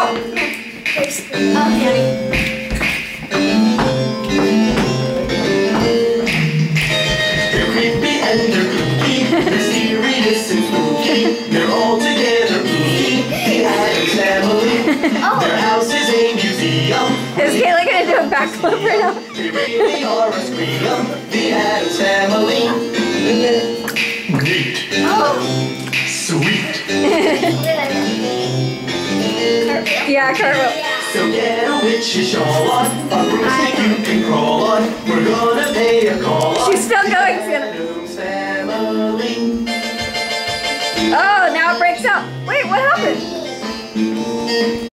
They're creepy and they're kooky. They're serious and spooky. They're all together kooky. The Addams Family. Their house is a museum. Is Kayla gonna do a backflip right now? They really are a scream. The Addams Family. Neat. Sweet. Yeah, cartwheel. So get a witch's shawl on. A broomstick you can crawl